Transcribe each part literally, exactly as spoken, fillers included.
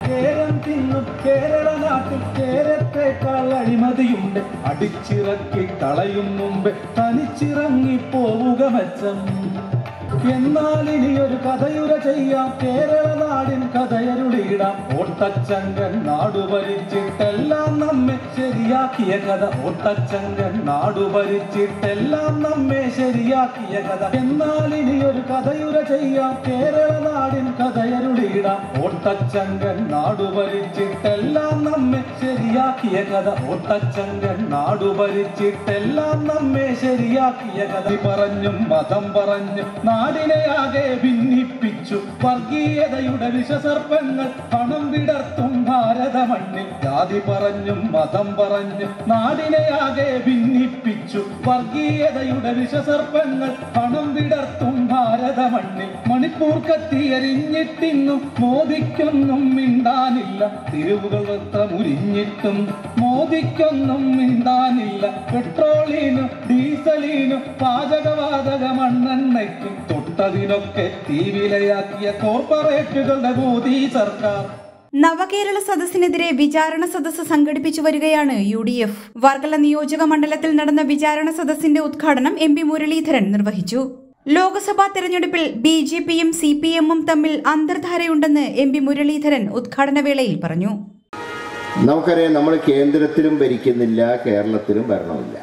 കേരം തിന്നും കേരള നാട്ടിൽ കേരത്തേക്കാൾ അഴിമതിയുണ്ട്. അടിച്ചിറക്കി കളയും മുമ്പ് തനിച്ചിറങ്ങി പോവുക മെച്ചം. എന്നാൽ ഇനിയൊരു കഥയുര ചെയ്യാം, കേരള നാടിൻ കഥയരുളിയിടാം. ഓട്ടച്ചങ്കൻ നാടു ഭരിച്ചിട്ടെല്ലാം നമ്മെ ശരിയാക്കിയ കഥ. ഓട്ടച്ചങ്കൻ നാടു ഭരിച്ചിട്ടെല്ലാം നമ്മെ ശരിയാക്കിയ കഥ. എന്നാൽ ഇനിയൊരു കഥയുര ചെയ്യാം, കേരള നാടിൻ കഥയരുളിയിടാം. ഓട്ടച്ചങ്കൻ നാടു ഭരിച്ചിട്ടെല്ലാം നമ്മെ ശരിയാക്കിയ കഥ. ഓട്ടച്ചങ്കൻ നാടു ഭരിച്ചിട്ടെല്ലാം നമ്മെ ശരിയാക്കിയ കഥ. പറഞ്ഞും മതം പറഞ്ഞും നാടിനെയാകെ ഭിന്നിപ്പിച്ചു. വർഗീയതയുടെ വിഷസർപ്പങ്ങൾ പണം വിടർത്തും ഭാരത മണ്ണിൽ. ജാതി പറഞ്ഞും മതം പറഞ്ഞും നാടിനെയാകെ ഭിന്നിപ്പിച്ചു. വർഗീയതയുടെ വിഷസർപ്പങ്ങൾ പണം വിടർത്തും ഭാരത മണ്ണിൽ. മണിപ്പൂർ കത്തിയരിഞ്ഞിട്ടിന്നും മോദിക്കൊന്നും മിണ്ടാനില്ല. തിരുവുകൾ വസ്ത്രമുരിഞ്ഞിട്ടും മോദിക്കൊന്നും മിണ്ടാനില്ല. പെട്രോളിനും ഡീസലിനും പാചകവാതക മണ്ണെണ്ണയ്ക്കും തൊട്ടതിനൊക്കെ തീവിലയാക്കിയ കോർപ്പറേറ്റുകളുടെ മോദി സർക്കാർ. നവകേരള സദസ്സിനെതിരെ വിചാരണ സദസ്സ് സംഘടിപ്പിച്ചു വരികയാണ് യു ഡി എഫ്. വർക്കല നിയോജക മണ്ഡലത്തിൽ നടന്ന വിചാരണ സദസ്സിന്റെ ഉദ്ഘാടനം എം പി മുരളീധരൻ നിർവഹിച്ചു. ലോക്സഭാ തെരഞ്ഞെടുപ്പിൽ ബി ജെ പിയും സി പി എമ്മും തമ്മിൽ അന്തർധാരയുണ്ടെന്ന് എം പി മുരളീധരൻ ഉദ്ഘാടന വേളയിൽ പറഞ്ഞു. നമുക്കറിയാം, നമ്മൾ കേന്ദ്രത്തിലും ഭരിക്കുന്നില്ല, കേരളത്തിലും ഭരണമില്ല.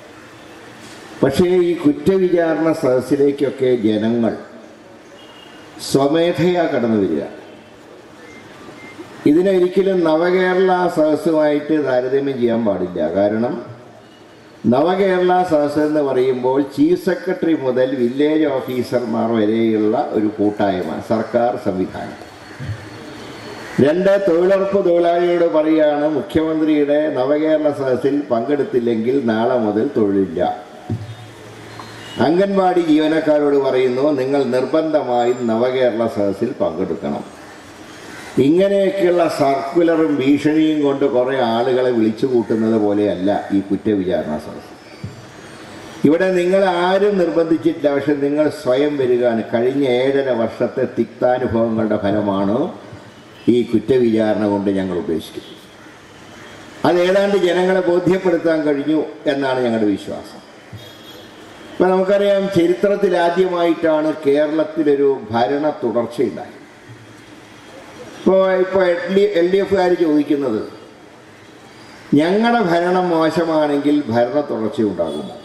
പക്ഷേ ഈ കുറ്റവിചാരണ സദസ്സിലേക്കൊക്കെ ജനങ്ങൾ സ്വമേധയാ കടന്നു വരിക. ഇതിനൊരിക്കലും നവകേരള സദസ്സുമായിട്ട് താരതമ്യം ചെയ്യാൻ പാടില്ല. കാരണം നവകേരള സദസ്സ് എന്ന് പറയുമ്പോൾ ചീഫ് സെക്രട്ടറി മുതൽ വില്ലേജ് ഓഫീസർമാർ വരെയുള്ള ഒരു കൂട്ടായ്മ, സർക്കാർ സംവിധാനം. രണ്ട്, തൊഴിലുറപ്പ് തൊഴിലാളികളോട് പറയുകയാണ്, മുഖ്യമന്ത്രിയുടെ നവകേരള സദസ്സിൽ പങ്കെടുത്തില്ലെങ്കിൽ നാളെ മുതൽ തൊഴിലില്ല. അംഗൻവാടി ജീവനക്കാരോട് പറയുന്നു, നിങ്ങൾ നിർബന്ധമായും നവകേരള സദസ്സിൽ പങ്കെടുക്കണം. ഇങ്ങനെയൊക്കെയുള്ള സർക്കുലറും ഭീഷണിയും കൊണ്ട് കുറേ ആളുകളെ വിളിച്ചു കൂട്ടുന്നത് പോലെയല്ല ഈ കുറ്റവിചാരണ സദസ്സ്. ഇവിടെ നിങ്ങൾ ആരും നിർബന്ധിച്ചിട്ടില്ല, പക്ഷെ നിങ്ങൾ സ്വയം വരികയാണ്. കഴിഞ്ഞ ഏഴര വർഷത്തെ തിക്താനുഭവങ്ങളുടെ ഫലമാണ് ഈ കുറ്റവിചാരണ കൊണ്ട് ഞങ്ങൾ ഉദ്ദേശിക്കുന്നത്. അത് ഏതാണ്ട് ജനങ്ങളെ ബോധ്യപ്പെടുത്താൻ കഴിഞ്ഞു എന്നാണ് ഞങ്ങളുടെ വിശ്വാസം. ഇപ്പം നമുക്കറിയാം, ചരിത്രത്തിൽ ആദ്യമായിട്ടാണ് കേരളത്തിലൊരു ഭരണ തുടർച്ചയുണ്ടായത്. ഇപ്പോൾ ഇപ്പോൾ എൽ ഡി എൽ ഡി എഫുകാർ ചോദിക്കുന്നത്, ഞങ്ങളുടെ ഭരണം മോശമാണെങ്കിൽ ഭരണ തുടർച്ചയുണ്ടാകുമോ?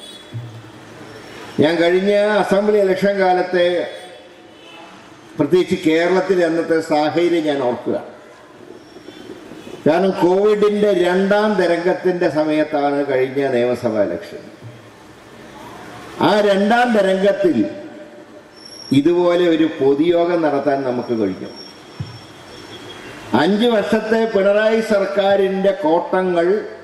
ഞാൻ കഴിഞ്ഞ അസംബ്ലി ഇലക്ഷൻ കാലത്തെ പ്രത്യേകിച്ച് കേരളത്തിലെ അന്നത്തെ സാഹചര്യം ഞാൻ ഓർക്കുക. കാരണം കോവിഡിൻ്റെ രണ്ടാം തരംഗത്തിൻ്റെ സമയത്താണ് കഴിഞ്ഞ നിയമസഭാ ഇലക്ഷൻ. ആ രണ്ടാം തരംഗത്തിൽ ഇതുപോലെ ഒരു പൊതുയോഗം നടത്താൻ നമുക്ക് കഴിഞ്ഞു. അഞ്ച് വർഷത്തെ പിണറായി സർക്കാരിൻ്റെ കോട്ടങ്ങൾ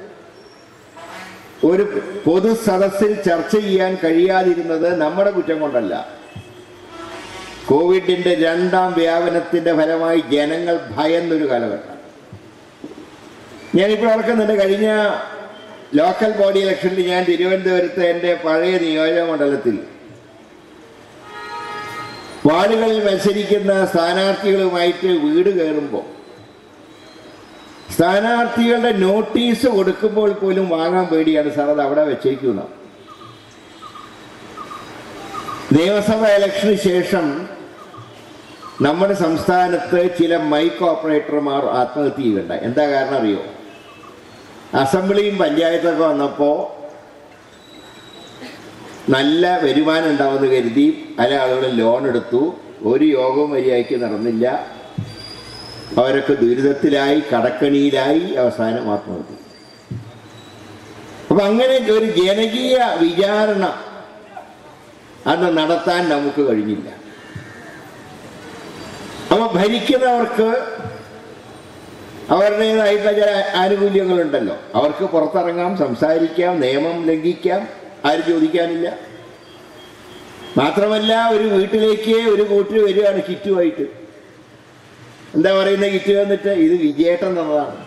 ഒരു പൊതു സദസ്സിൽ ചർച്ച ചെയ്യാൻ കഴിയാതിരുന്നത് നമ്മുടെ കുറ്റം കൊണ്ടല്ല. കോവിഡിൻ്റെ രണ്ടാം വ്യാപനത്തിൻ്റെ ഫലമായി ജനങ്ങൾ ഭയന്നൊരു കാലഘട്ടം. ഞാനിപ്പോൾ ഓർക്കുന്നുണ്ട്, കഴിഞ്ഞ ലോക്കൽ ബോഡി ഇലക്ഷനിൽ ഞാൻ തിരുവനന്തപുരത്ത് എൻ്റെ പഴയ നിയോജക മണ്ഡലത്തിൽ വാർഡുകളിൽ മത്സരിക്കുന്ന സ്ഥാനാർത്ഥികളുമായിട്ട് വീട് കയറുമ്പോൾ സ്ഥാനാർത്ഥികളുടെ നോട്ടീസ് കൊടുക്കുമ്പോൾ പോലും വാങ്ങാൻ പേടിയാണ്. സാർ, അത് അവിടെ വെച്ചേക്കുന്ന. നിയമസഭാ ഇലക്ഷന് ശേഷം നമ്മുടെ സംസ്ഥാനത്ത് ചില മൈക്ക് ഓപ്പറേറ്റർമാർ ആത്മഹത്യ ചെയ്യുകയുണ്ടായി. എന്താ കാരണം അറിയോ? അസംബ്ലിയും പഞ്ചായത്തൊക്കെ വന്നപ്പോൾ നല്ല വരുമാനം ഉണ്ടാവുമെന്ന് കരുതി പല ആളുകളും ലോൺ എടുത്തു. ഒരു യോഗവും മര്യാദയ്ക്ക് നടന്നില്ല. അവരൊക്കെ ദുരിതത്തിലായി, കടക്കണിയിലായി, അവസാനം ആത്മഹത്യ. അപ്പം അങ്ങനെ ഒരു ജനകീയ വിചാരണ അന്ന് നടത്താൻ നമുക്ക് കഴിഞ്ഞില്ല. അപ്പോൾ ഭരിക്കുന്നവർക്ക് അവരുടേതായിട്ടുള്ള ചില ആനുകൂല്യങ്ങളുണ്ടല്ലോ. അവർക്ക് പുറത്തിറങ്ങാം, സംസാരിക്കാം, നിയമം ലംഘിക്കാം, ആരും ചോദിക്കാനില്ല. മാത്രമല്ല, ഒരു വീട്ടിലേക്ക് ഒരു കൂട്ടർ വരികയാണ് കിറ്റുമായിട്ട്. എന്താ പറയുന്നത്? കിറ്റ് വന്നിട്ട് ഇത് വിജയേട്ടൻ തന്നതാണ്.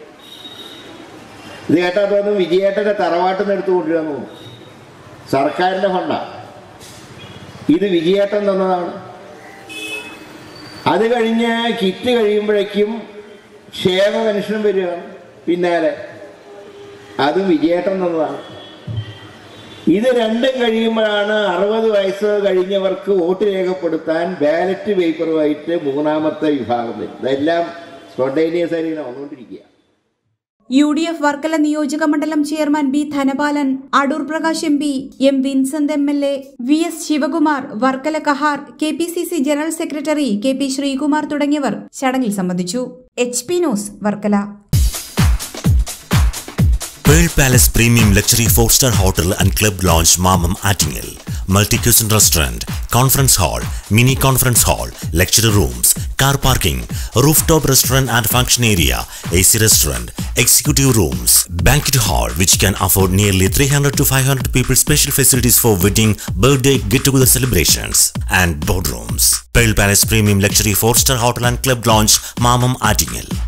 ഇത് കേട്ടാൽ തോന്നും വിജയേട്ടൻ്റെ തറവാട്ടിൽ നിന്ന് എടുത്തു കൊണ്ടുവരാൻ തോന്നും. സർക്കാരിൻ്റെ ഫണ്ടാണ്. ഇത് വിജയേട്ടൻ തന്നതാണ്. അത് കഴിഞ്ഞ് കിറ്റ് കഴിയുമ്പോഴേക്കും ക്ഷേമ പെൻഷൻ വരികയാണ് പിന്നാലെ, അതും വിജയേട്ടൻ എന്നതാണ്. ഇത് രണ്ടും കഴിയുമ്പോഴാണ് അറുപത് വയസ്സ് കഴിഞ്ഞവർക്ക് വോട്ട് രേഖപ്പെടുത്താൻ ബാലറ്റ് പേപ്പറുമായിട്ട് മൂന്നാമത്തെ വിഭാഗം വരും. ഇതെല്ലാം സ്പോണ്ടേനിയസ് ആയിട്ട് ഇങ്ങനെ വന്നുകൊണ്ടിരിക്കുക. യു ഡി എഫ് വർക്കല നിയോജക മണ്ഡലം chairman B Dhanapalan, Adoor Prakash M P, M Vincent M L A, V S Sivakumar, Varkala Kahar, K P C C general secretary K P Sreekumar തുടങ്ങിയവർ ചടങ്ങിൽ സംബന്ധിച്ചു. H P news Varkala. Pearl Palace Premium Luxury four star Hotel and Club Lounge Mamam Attingel. Multi-cuisine restaurant, conference hall, mini conference hall, lecture rooms, car parking, rooftop restaurant and function area, A C restaurant, executive rooms, banquet hall which can afford nearly three hundred to five hundred people, special facilities for wedding, birthday, get-together celebrations, and boardrooms. Pearl Palace Premium Luxury four star Hotel and Club Lounge Mamam Attingel.